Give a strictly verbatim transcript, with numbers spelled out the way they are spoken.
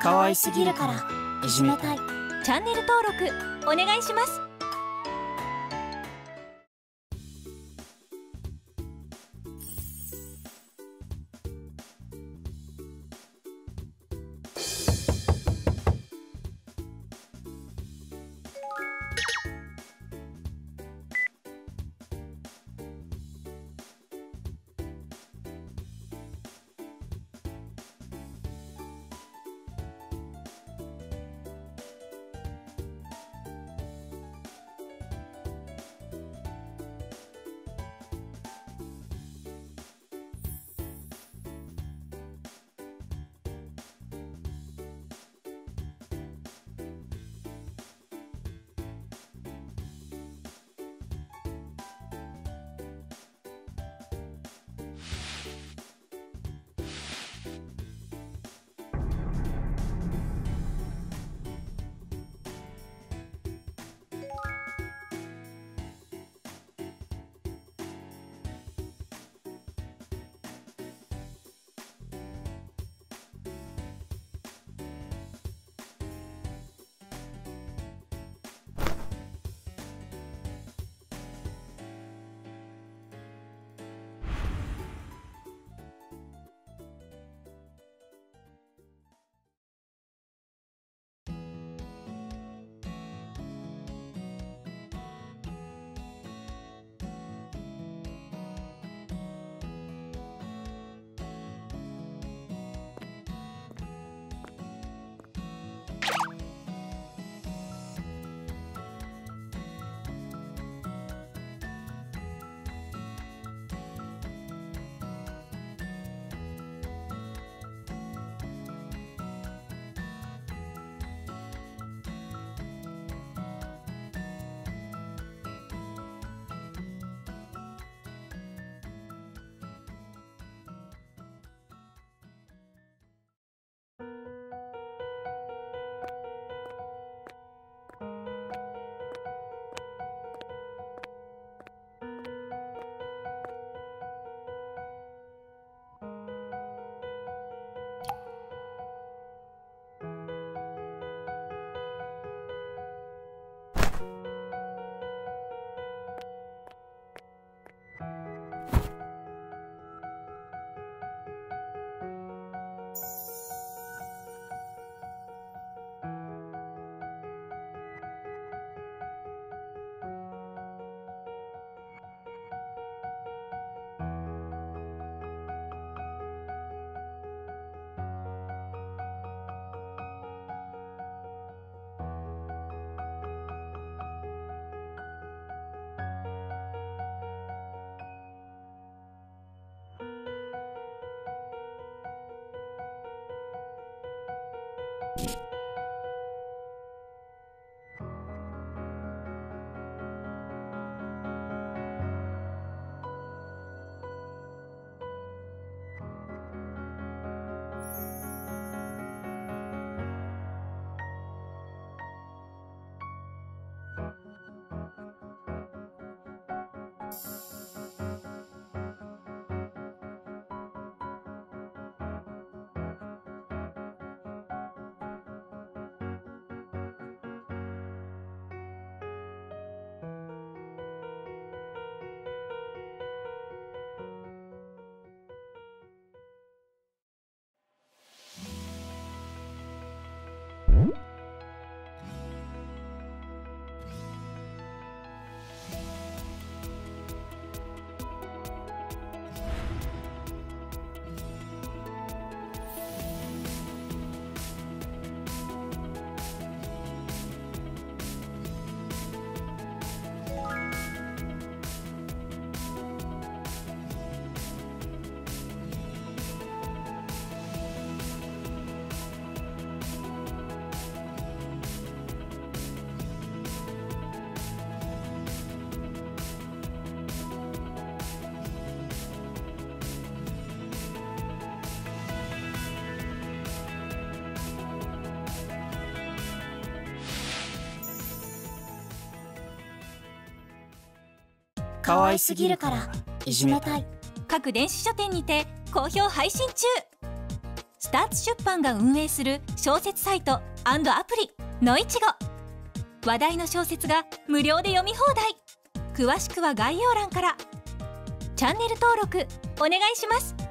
可愛すぎるからいじめたい。 チャンネル登録お願いします。 可愛すぎるからいじめたい。 各電子書店にて好評配信中。 スターツ出版が運営する小説サイト&アプリのいちご。話題の小説が無料で読み放題。詳しくは概要欄から。チャンネル登録お願いします。